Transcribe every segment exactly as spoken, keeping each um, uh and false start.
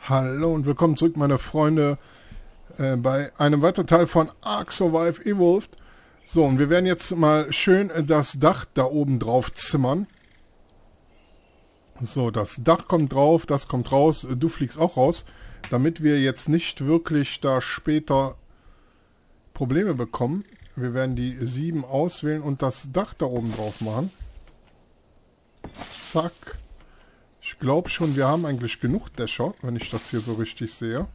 Hallo und willkommen zurück, meine Freunde, äh, bei einem weiteren Teil von Ark Survive Evolved. So, und wir werden jetzt mal schön das Dach da oben drauf zimmern. So, das Dach kommt drauf, das kommt raus, du fliegst auch raus, damit wir jetzt nicht wirklich da später Probleme bekommen. Wir werden die sieben auswählen und das Dach da oben drauf machen. Zack. Ich glaube schon, wir haben eigentlich genug Dächer, wenn ich das hier so richtig sehe.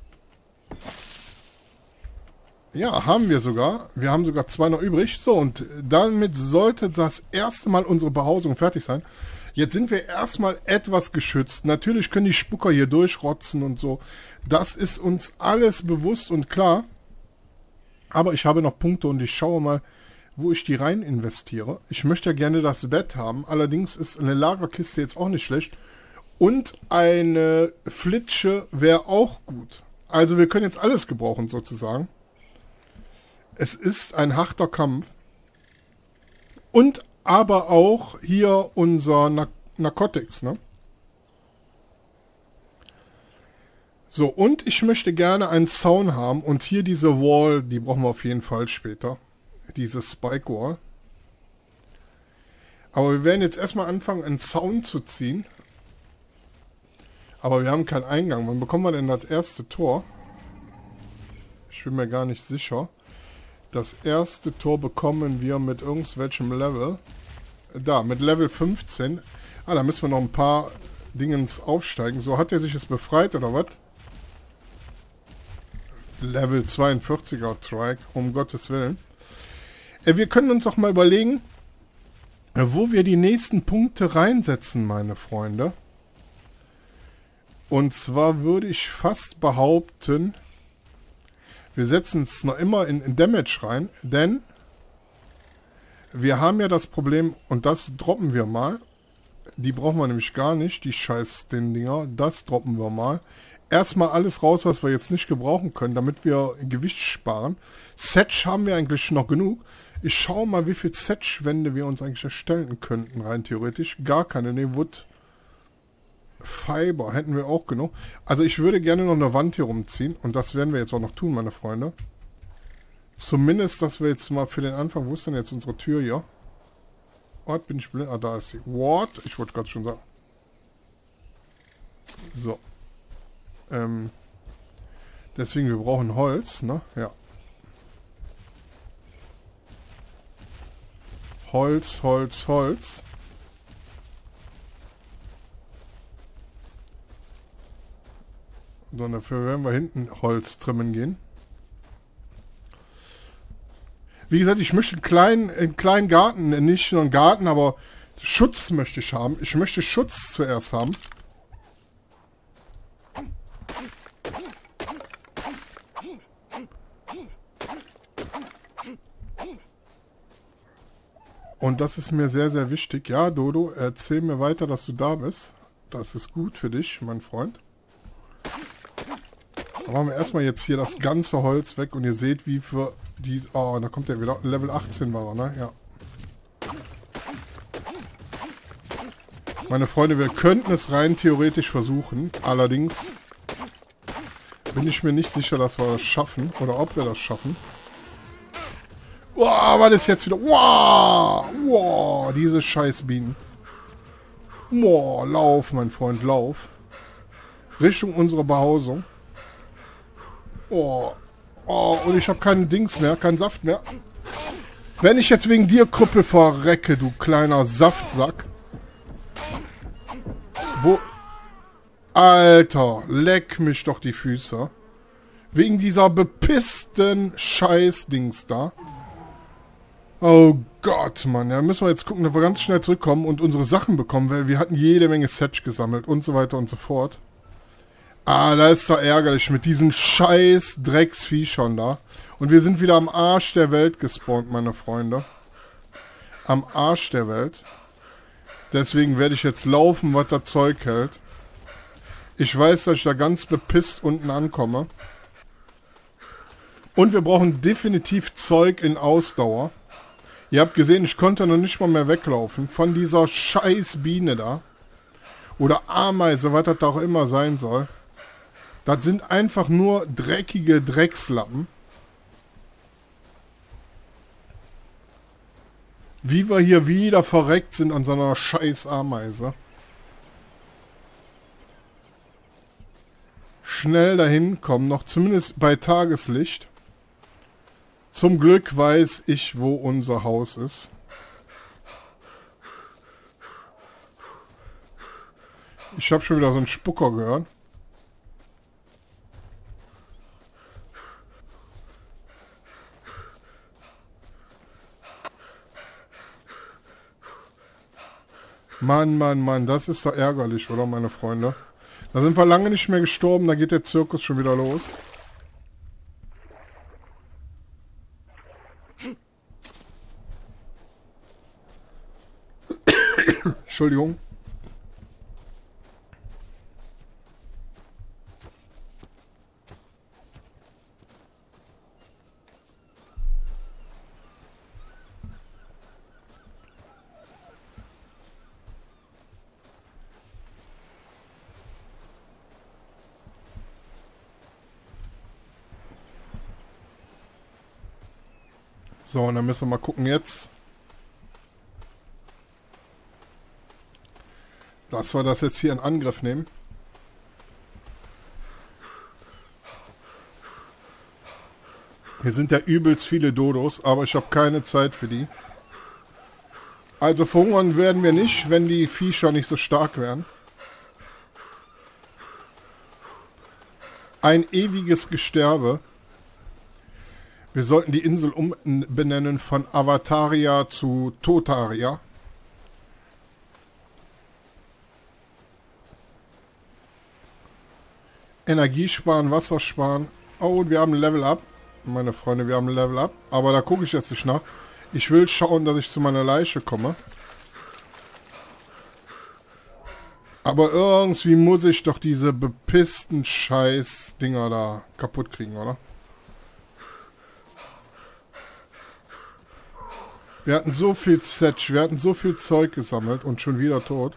Ja, haben wir sogar. Wir haben sogar zwei noch übrig. So, und damit sollte das erste Mal unsere Behausung fertig sein. Jetzt sind wir erstmal etwas geschützt. Natürlich können die Spucker hier durchrotzen und so. Das ist uns alles bewusst und klar. Aber ich habe noch Punkte und ich schaue mal, wo ich die rein investiere. Ich möchte ja gerne das Bett haben. Allerdings ist eine Lagerkiste jetzt auch nicht schlecht. Und eine Flitsche wäre auch gut. Also wir können jetzt alles gebrauchen sozusagen. Es ist ein harter Kampf. Und aber auch hier unser Nar Narcotics, ne? So, und ich möchte gerne einen Zaun haben. Und hier diese Wall, die brauchen wir auf jeden Fall später. Diese Spike Wall. Aber wir werden jetzt erstmal anfangen, einen Zaun zu ziehen. Aber wir haben keinen Eingang. Wann bekommen wir denn das erste Tor? Ich bin mir gar nicht sicher. Das erste Tor bekommen wir mit irgendwelchem Level. Da, mit Level fünfzehn. Ah, da müssen wir noch ein paar Dingens aufsteigen. So, hat er sich jetzt befreit oder was? Level zweiundvierziger Trike, um Gottes Willen. Äh, wir können uns auch mal überlegen, wo wir die nächsten Punkte reinsetzen, meine Freunde. Und zwar würde ich fast behaupten, wir setzen es noch immer in, in Damage rein, denn wir haben ja das Problem, und das droppen wir mal, die brauchen wir nämlich gar nicht, die scheiß den Dinger, das droppen wir mal. Erstmal alles raus, was wir jetzt nicht gebrauchen können, damit wir Gewicht sparen. Setch haben wir eigentlich noch genug. Ich schaue mal, wie viel Setch-Wände wir uns eigentlich erstellen könnten, rein theoretisch. Gar keine, ne, Wood. Fiber hätten wir auch genug. Also ich würde gerne noch eine Wand hier rumziehen. Und das werden wir jetzt auch noch tun, meine Freunde. Zumindest, dass wir jetzt mal für den Anfang... Wo ist denn jetzt unsere Tür hier? Oh, bin ich blind? Ah, da ist sie. What? Ich wollte gerade schon sagen. So. Ähm. Deswegen, wir brauchen Holz, ne? Ja. Holz, Holz, Holz. So, dafür werden wir hinten Holz trimmen gehen. Wie gesagt, ich möchte einen kleinen, einen kleinen Garten, nicht nur einen Garten, aber Schutz möchte ich haben. Ich möchte Schutz zuerst haben. Und das ist mir sehr, sehr wichtig. Ja, Dodo, erzähl mir weiter, dass du da bist. Das ist gut für dich, mein Freund. Da machen wir erstmal jetzt hier das ganze Holz weg und ihr seht, wie für die... Oh, da kommt der wieder. Level achtzehn war er, ne? Ja. Meine Freunde, wir könnten es rein theoretisch versuchen. Allerdings bin ich mir nicht sicher, dass wir das schaffen. Oder ob wir das schaffen. Wow, was ist jetzt wieder? Wow, wow, diese Scheißbienen. Wow, lauf, mein Freund, lauf. Richtung unserer Behausung. Oh, oh, und ich habe keinen Dings mehr, keinen Saft mehr. Wenn ich jetzt wegen dir Krüppel verrecke, du kleiner Saftsack. Wo? Alter, leck mich doch die Füße. Wegen dieser bepissten Scheißdings da. Oh Gott, Mann. Ja, müssen wir jetzt gucken, dass wir ganz schnell zurückkommen und unsere Sachen bekommen, weil wir hatten jede Menge Setch gesammelt und so weiter und so fort. Ah, da ist doch ärgerlich mit diesen scheiß Drecksviechern da. Und wir sind wieder am Arsch der Welt gespawnt, meine Freunde. Am Arsch der Welt. Deswegen werde ich jetzt laufen, was das Zeug hält. Ich weiß, dass ich da ganz bepisst unten ankomme. Und wir brauchen definitiv Zeug in Ausdauer. Ihr habt gesehen, ich konnte noch nicht mal mehr weglaufen von dieser scheiß Biene da. Oder Ameise, was das da auch immer sein soll. Das sind einfach nur dreckige Dreckslappen. Wie wir hier wieder verreckt sind an so einer scheiß Ameise. Schnell dahin kommen, noch zumindest bei Tageslicht. Zum Glück weiß ich, wo unser Haus ist. Ich habe schon wieder so einen Spucker gehört. Mann, Mann, Mann, das ist doch ärgerlich, oder, meine Freunde? Da sind wir lange nicht mehr gestorben, da geht der Zirkus schon wieder los. Entschuldigung. So, und dann müssen wir mal gucken jetzt, dass wir das jetzt hier in Angriff nehmen. Hier sind ja übelst viele Dodos, aber ich habe keine Zeit für die. Also verhungern werden wir nicht, wenn die Viecher nicht so stark werden. Ein ewiges Gesterbe. Wir sollten die Insel umbenennen von Avataria zu Totaria. Energie sparen, Wasser sparen. Oh, und wir haben ein Level Up. Meine Freunde, wir haben ein Level Up. Aber da gucke ich jetzt nicht nach. Ich will schauen, dass ich zu meiner Leiche komme. Aber irgendwie muss ich doch diese bepissten Scheiß-Dinger da kaputt kriegen, oder? Wir hatten so viel Setch, wir hatten so viel Zeug gesammelt und schon wieder tot.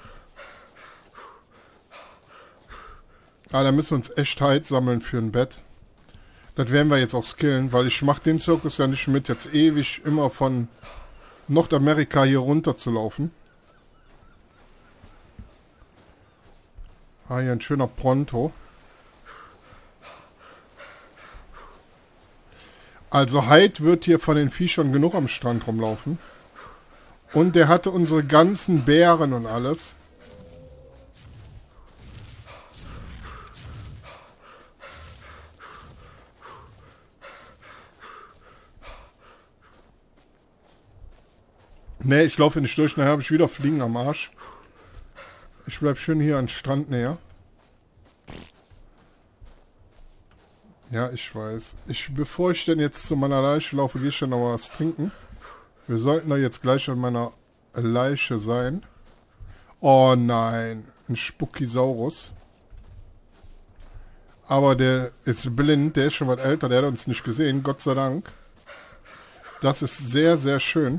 Ah, da müssen wir uns echt Heid sammeln für ein Bett. Das werden wir jetzt auch skillen, weil ich mache den Zirkus ja nicht mit, jetzt ewig immer von Nordamerika hier runter zu laufen. Ah, hier ein schöner Pronto. Also Hyde wird hier von den Viechern genug am Strand rumlaufen. Und der hatte unsere ganzen Bären und alles. Ne, ich laufe nicht durch, nachher habe ich wieder Fliegen am Arsch. Ich bleib schön hier an Strand näher. Ja, ich weiß. Ich, bevor ich denn jetzt zu meiner Leiche laufe, gehe ich dann noch was trinken. Wir sollten da jetzt gleich an meiner Leiche sein. Oh nein, ein Spukisaurus. Aber der ist blind, der ist schon was älter, der hat uns nicht gesehen, Gott sei Dank. Das ist sehr, sehr schön.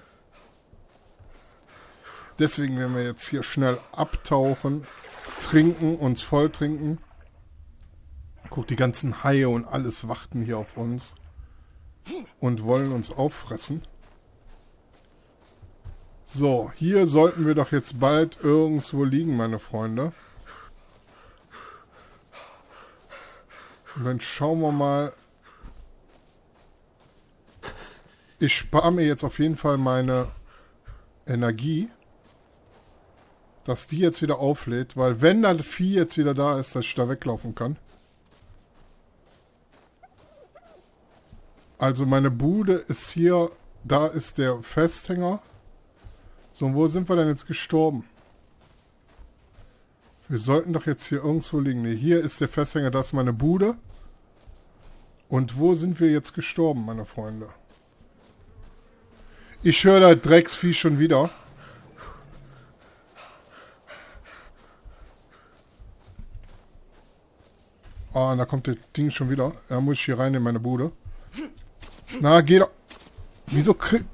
Deswegen werden wir jetzt hier schnell abtauchen, trinken, uns voll trinken. Guck, die ganzen Haie und alles warten hier auf uns und wollen uns auffressen. So, hier sollten wir doch jetzt bald irgendwo liegen, meine Freunde. Und dann schauen wir mal. Ich spare mir jetzt auf jeden Fall meine Energie, dass die jetzt wieder auflädt, weil wenn das Vieh jetzt wieder da ist, dass ich da weglaufen kann. Also meine Bude ist hier, da ist der Festhänger. So, und wo sind wir denn jetzt gestorben? Wir sollten doch jetzt hier irgendwo liegen. Ne, hier ist der Festhänger, da ist meine Bude. Und wo sind wir jetzt gestorben, meine Freunde? Ich höre das Drecksvieh schon wieder. Ah, da kommt das Ding schon wieder. Da muss ich hier rein in meine Bude. Na, geh doch. Wieso krieg...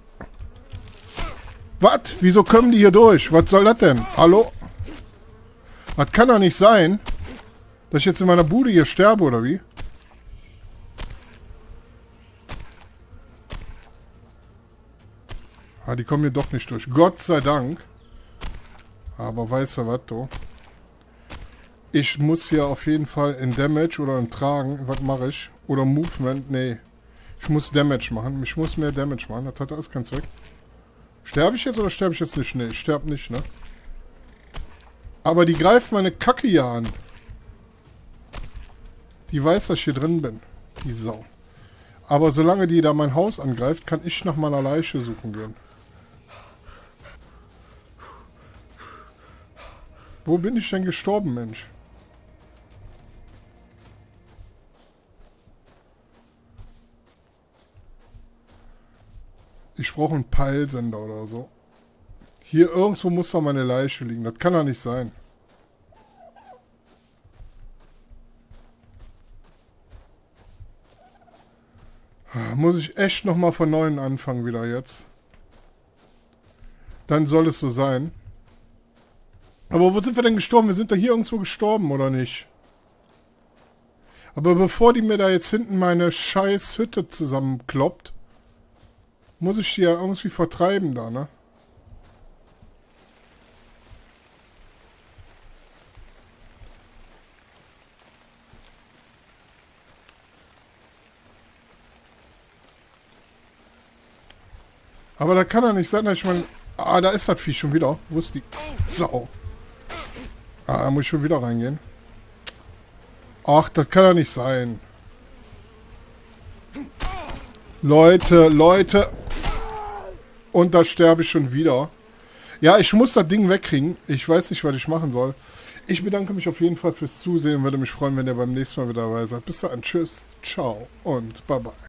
Was? Wieso kommen die hier durch? Was soll das denn? Hallo? Das kann doch nicht sein. Dass ich jetzt in meiner Bude hier sterbe, oder wie? Ah, die kommen hier doch nicht durch. Gott sei Dank. Aber weißt du was, du? Ich muss hier auf jeden Fall in Damage oder in Tragen. Was mache ich? Oder Movement? Nee. Ich muss Damage machen. Ich muss mehr Damage machen. Das hat alles keinen Zweck. Sterbe ich jetzt oder sterbe ich jetzt nicht? Nee, ich sterbe nicht, ne? Aber die greift meine Kacke hier an. Die weiß, dass ich hier drin bin. Die Sau. Aber solange die da mein Haus angreift, kann ich nach meiner Leiche suchen gehen. Wo bin ich denn gestorben, Mensch? Ich brauche einen Peilsender oder so. Hier irgendwo muss doch meine Leiche liegen. Das kann doch nicht sein. Muss ich echt nochmal von neuem anfangen wieder jetzt. Dann soll es so sein. Aber wo sind wir denn gestorben? Wir sind da hier irgendwo gestorben, oder nicht? Aber bevor die mir da jetzt hinten meine scheiß Hütte zusammenkloppt, muss ich die ja irgendwie vertreiben da, ne? Aber da kann ja nicht sein, dass ich mal... Ah, da ist das Vieh schon wieder. Wo ist die Sau? Ah, da muss ich schon wieder reingehen. Ach, das kann ja nicht sein. Leute, Leute. Und da sterbe ich schon wieder. Ja, ich muss das Ding wegkriegen. Ich weiß nicht, was ich machen soll. Ich bedanke mich auf jeden Fall fürs Zusehen. Würde mich freuen, wenn ihr beim nächsten Mal wieder dabei seid. Bis dann. Tschüss. Ciao. Und bye bye.